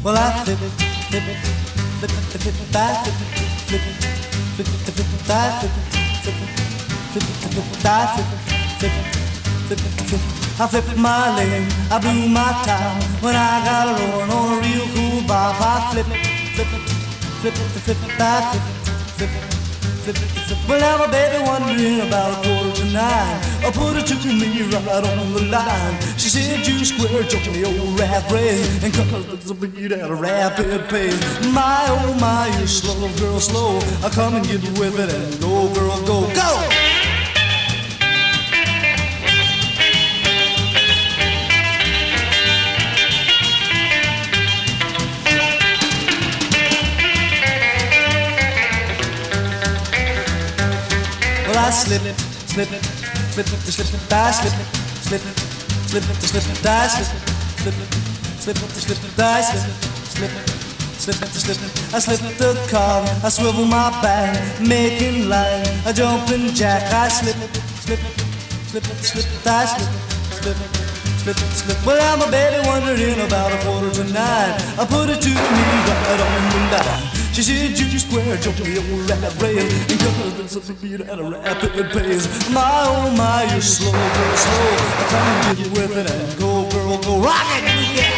Well, I flip it, flip it, flip it, flip it, die, flip it, flip it, flip it, flip it, die, flip it, flip it, flip it, flip it, die, flip it, flip it, flip it, flip it. I flip my lane, I blew my time when I got a rolling on a real cool bop. I flip it, flip it, flip it, flip it, die, flip it, flip it. Well, now my baby wondering about 8:45. I put it to me right on the line. She said, you square jump me old rat race, and cause the beat at a rapid pace. My, oh my, you slow, girl, slow. I come and get with it and go, girl, go, go! Well, I slip it, slip it, slip it, slip it, die, slip it, slip it, slip it, slip it, die, slip it, slip it, slip it, slip it, die, slip it, slip it, slip it, slip it. I slip the car, I swivel my back, making line, a jumping jack. I slip it, slip it, slip it, slip it, die, slip it, slip it, slip it, slip it. Well, I'm a baby wondering about 8:45. I put it to me right on the line. She said, you square jump me old rat rail, and cause it's a beat at a rapid pace. My, oh my, you're slow, girl, slow. I come and get with it and go, girl, go, rock it, yeah.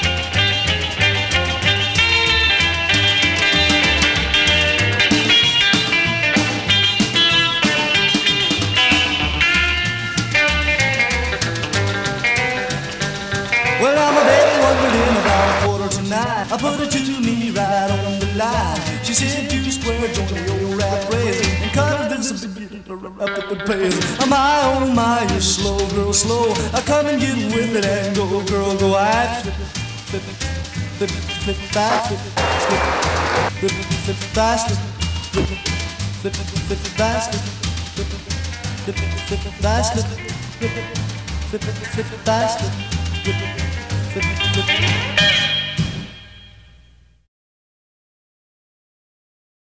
Well, I'm a baby wondering about 8:45. I put it to me right on the line. She said, you square join the old rap race, and cut this a beat at a rapid pace. My, oh my, you're slow, girl, slow. I come and get with it and go, girl, go. I flip it, flip it, flip it, flip it, I flip it, flip it, flip it, flip it, I slip it, flip it, flip it, flip it, I slip it, flip it, flip it, flip it, I slip it, flip it, flip it, flip it, I slip it, flip it, flip it, flip it.